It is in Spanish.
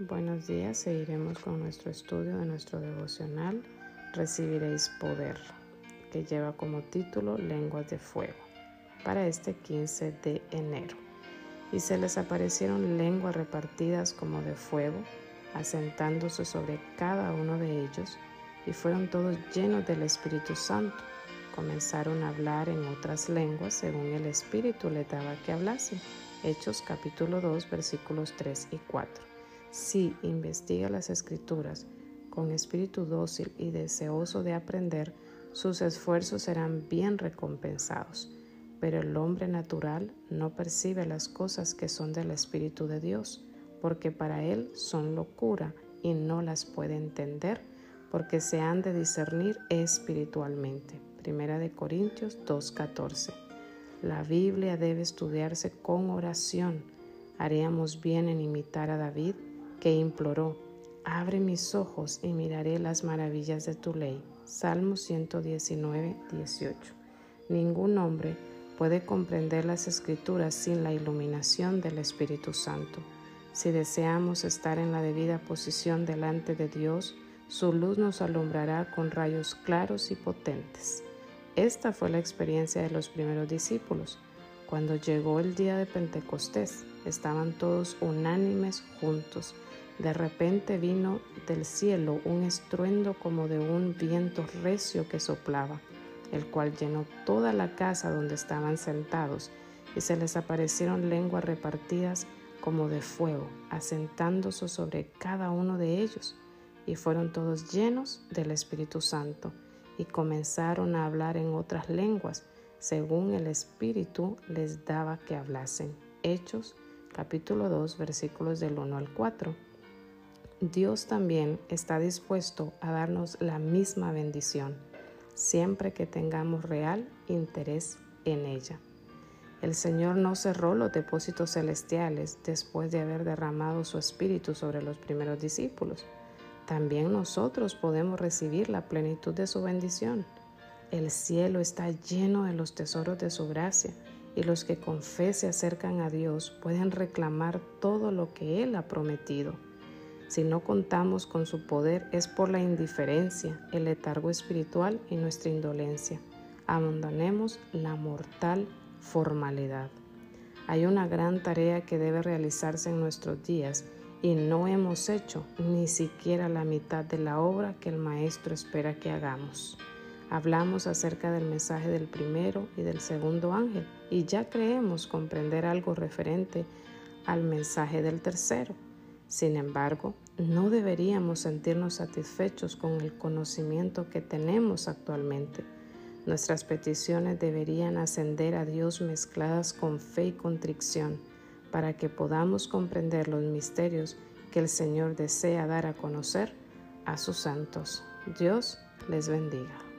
Buenos días, seguiremos con nuestro estudio de nuestro devocional Recibiréis Poder, que lleva como título Lenguas de Fuego, para este 15 de enero. Y se les aparecieron lenguas repartidas como de fuego, asentándose sobre cada uno de ellos, y fueron todos llenos del Espíritu Santo. Comenzaron a hablar en otras lenguas según el Espíritu les daba que hablasen. Hechos capítulo 2, versículos 3 y 4. Si investiga las Escrituras con espíritu dócil y deseoso de aprender, sus esfuerzos serán bien recompensados. Pero el hombre natural no percibe las cosas que son del Espíritu de Dios, porque para él son locura y no las puede entender, porque se han de discernir espiritualmente. Primera de Corintios 2:14. La Biblia debe estudiarse con oración. Haríamos bien en imitar a David, que imploró: abre mis ojos y miraré las maravillas de tu ley. Salmo 119:18. Ningún hombre puede comprender las Escrituras sin la iluminación del Espíritu Santo. Si deseamos estar en la debida posición delante de Dios, su luz nos alumbrará con rayos claros y potentes. Esta fue la experiencia de los primeros discípulos. Cuando llegó el día de Pentecostés, estaban todos unánimes juntos. De repente vino del cielo un estruendo como de un viento recio que soplaba, el cual llenó toda la casa donde estaban sentados, y se les aparecieron lenguas repartidas como de fuego, asentándose sobre cada uno de ellos, y fueron todos llenos del Espíritu Santo, y comenzaron a hablar en otras lenguas, según el Espíritu les daba que hablasen. Hechos capítulo 2, versículos del 1 al 4. Dios también está dispuesto a darnos la misma bendición, siempre que tengamos real interés en ella. El Señor no cerró los depósitos celestiales después de haber derramado su Espíritu sobre los primeros discípulos. También nosotros podemos recibir la plenitud de su bendición. El cielo está lleno de los tesoros de su gracia, y los que con fe se acercan a Dios pueden reclamar todo lo que Él ha prometido. Si no contamos con su poder es por la indiferencia, el letargo espiritual y nuestra indolencia. Abandonemos la mortal formalidad. Hay una gran tarea que debe realizarse en nuestros días y no hemos hecho ni siquiera la mitad de la obra que el Maestro espera que hagamos. Hablamos acerca del mensaje del primero y del segundo ángel y ya creemos comprender algo referente al mensaje del tercero. Sin embargo, no deberíamos sentirnos satisfechos con el conocimiento que tenemos actualmente. Nuestras peticiones deberían ascender a Dios mezcladas con fe y contrición, para que podamos comprender los misterios que el Señor desea dar a conocer a sus santos. Dios les bendiga.